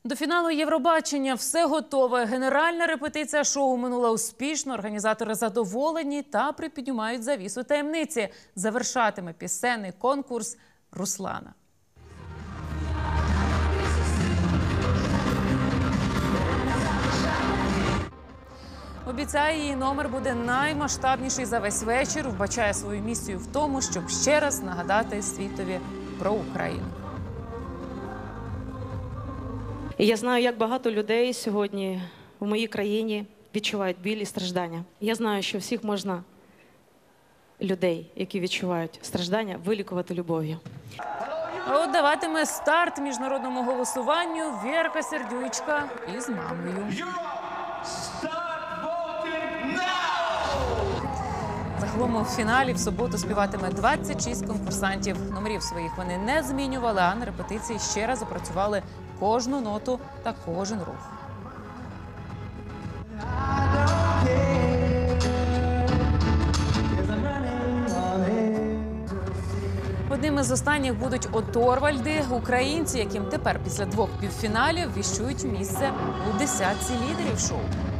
До фіналу Євробачення все готове. Генеральна репетиція шоу минула успішно. Організатори задоволені та припіднімають завісу таємниці. Завершатиме пісенний конкурс Руслана. Обіцяє, її номер буде наймасштабніший за весь вечір. Вбачає свою місію в тому, щоб ще раз нагадати світові про Україну. І я знаю, як багато людей сьогодні в моїй країні відчувають біль і страждання. Я знаю, що всіх можна, людей, які відчувають страждання, вилікувати любов'ю. А от даватиме старт міжнародному голосуванню Вєрка Сердючка із мамою. Загалом у фіналі в суботу співатиме 26 конкурсантів. Номерів своїх вони не змінювали, а на репетиції ще раз опрацювали кожну ноту та кожен рух. Одним із останніх будуть Оторвальди, українці, яким тепер після 2 півфіналів віщують місце у десятці лідерів шоу.